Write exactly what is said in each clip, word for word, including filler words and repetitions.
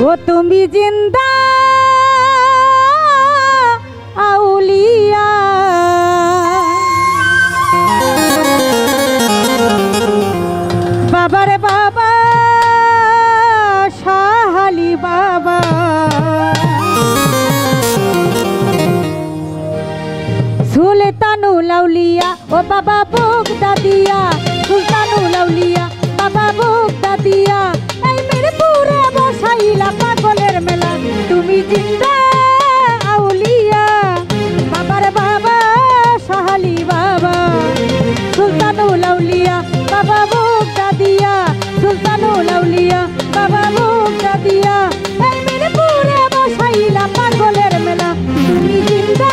ও তুমি জিন্দা আউলিয়া বাবারে বাবা শাহালি বাবা সুলতানুল আউলিয়া ও বাবা বুগদা দিয়া সুলতানুল আউলিয়া বাবা বুগদা দিয়া এই মিরপুরে বসাইলা পাগলের মেলা তুমি জিন্দা আউলিয়া বাবার বাবা শাহালি বাবা সুলতানুল আউলিয়া বাবা বুগদা দিয়া সুলতানুল আউলিয়া বাবা বুগদা দিয়া এই মিরপুরে বসাইলা পাগলের মেলা তুমি জিন্দা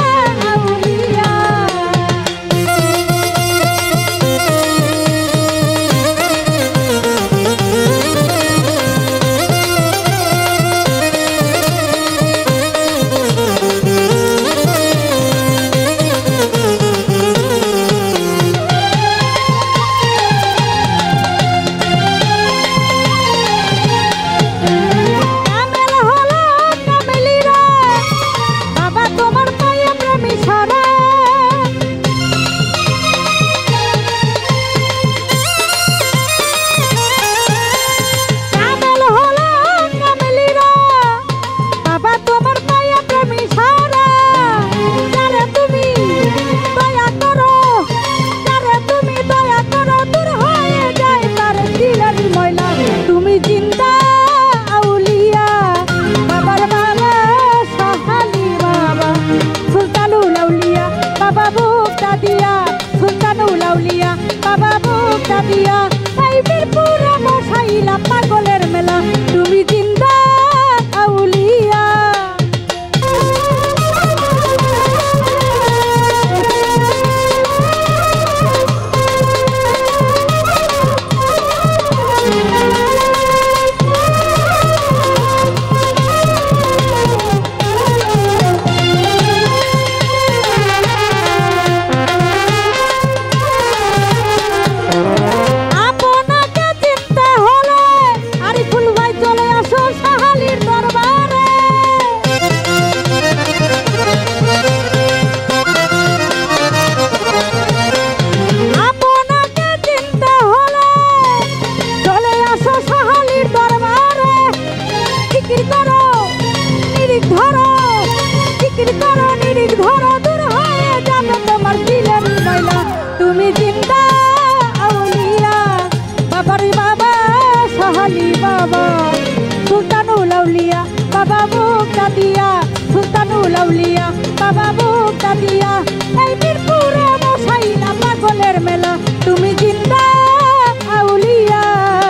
দিয়া এই মিরপুরে বসাইলা পাগলের মেলা তুমি জিন্দা আউলিয়া তুমি জিন্দা আউলিয়া বাবার বাবা শাহালি বাবা সুলতানুল আউলিয়া বাবা বুগদা দিয়া সুলতানুল আউলিয়া বাবা বুগদা দিয়া এই মিরপুরে বসাইলা পাগলের মেলা তুমি জিন্দা আউলিয়া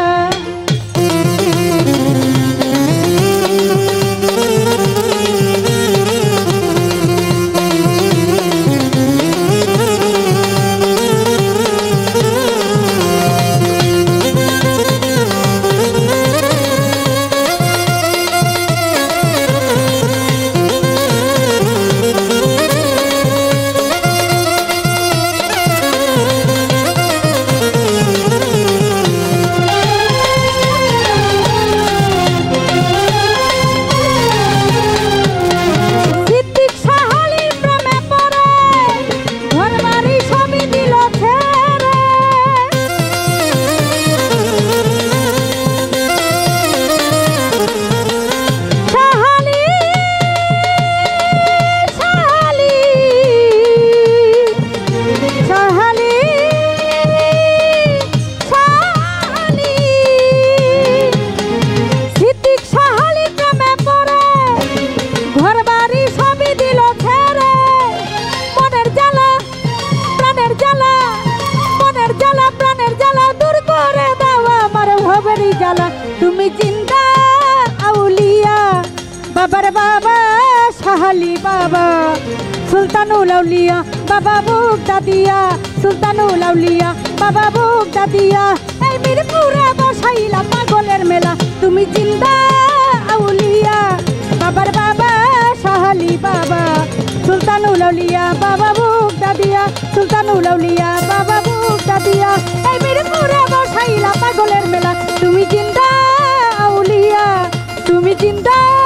তুমি জিন্দা আউলিয়া বাবার বাবা শাহালি বাবা সুলতানুল আউলিয়া বাবা বুগদা দিয়া সুলতানুল আউলিয়া বাবা বুগদা দিয়া এই মিরপুরে বসাইলা পাগলের মেলা তুমি জিন্দা আউলিয়া বাবার বাবা শাহালি বাবা সুলতানুল আউলিয়া বাবা বুগদা দিয়া সুলতানুল আউলিয়া বাবা বুগদা দিয়া এই মিরপুরে বসাইলা পাগলের মেলা তুমি জিন্দা আউলিয়া তুমি তুমি জিন্দা